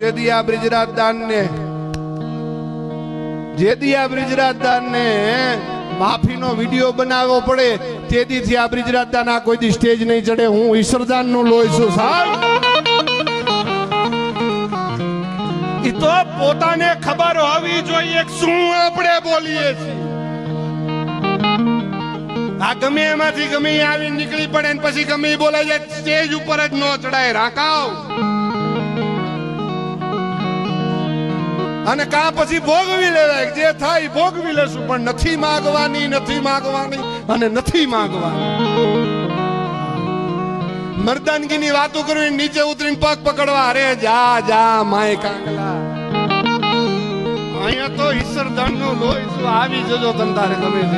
જેદિયા બ્રિજરાજદાન ને માફીનો વિડિયો બનાવવો પડે તેદીથી આ બ્રિજરાજદાન આ કોઈ દી સ્ટેજ નહીં ચડે। હું ઈશ્વરદાન નું લોહી છું સાહેબ। ઈ તો પોતાને ખબર હોવી જોઈએ શું આપણે બોલીએ છીએ। આ ગમે એમાંથી ગમે આવી નીકળી પડે ને પછી ગમે બોલાય જાય સ્ટેજ ઉપર જ નો ચડાય રાકાવ અને કા પછી ભોગવી લેવાય જે થાય ભોગવી લેશું પણ નથી માંગવાની અને નથી માંગવાની। મર્દાનગીની વાતો કરવી નીચે ઉતરીને પગ પકડવા અરે જા જા માય કાંગલા અહીંયા તો ઈશ્વરદાન નો લોહી શું આવી જજો તમ તારે ગમે તે।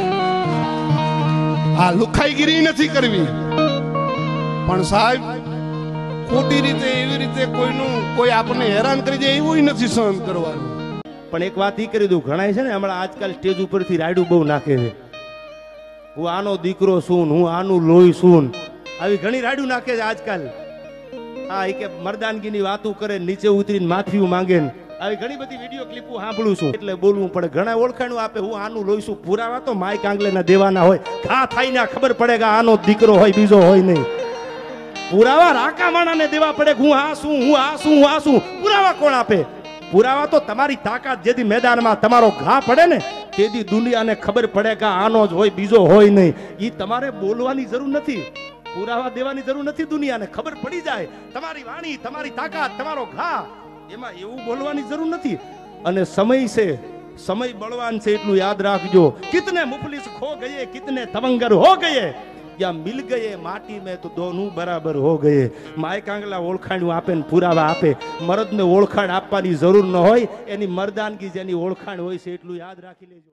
આ લુખાઈગીરી નથી કરવી પણ સાહેબ ખોટી રીતે એવી રીતે કોઈ આપણને હેરાન કરી જાય એવું નથી સહન કરવાનું। પણ એક વાત ઈ કરી દઉં ઘણા છે ને હમણાં આજકાલ સ્ટેજ ઉપરથી રાયડું બહુ નાખે છે। હું આનો દીકરો છું હું આનું લોહી છું આવી ઘણી રાયડું નાખે છે આજકાલ। હા એ કે મર્દાનગીની વાતો કરે નીચે ઉતરીને માફી માંગે આવી ઘણી બધી વિડીયો ક્લિપો સાંભળું છું એટલે બોલવું પડે। ઘણા ઓળખાણું આપે હું આનું લોહી છું પુરાવા તો માય કાંગલેના દેવાના હોય ઘા થાય ને ખબર પડે કે આનો દીકરો હોય બીજો હોય નહીં। પુરાવા રાકા માણાને દેવા પડે હું આ છું પુરાવા કોણ આપે? પુરાવા તો તમારી તાકાત જેથી મેદાનમાં તમારો ઘા પડે ને તેથી દુનિયાને ખબર પડે કે આનો જ હોય બીજો હોય નહીં। ઈ તમારે બોલવાની જરૂર નથી પુરાવા દેવાની જરૂર નથી દુનિયાને ખબર પડી જાય તમારી વાણી તમારી તાકાત તમારો ઘા એમાં એવું બોલવાની જરૂર નથી। અને સમય છે સમય બળવાન છે એટલું યાદ રાખજો। કિતને મુફલિસ ખો ગયે કિતને તવંગર હો ગયે या मिल गए माटी में तो दोनों बराबर हो गए। माय कांगला ओळखाण आपे ने पुरावा आपे मर्द ने ओळखाण आपवानी जरूर न होय एनी मर्दानगी जेनी ओळखाण होय छे एटलुं याद राखी लेजो।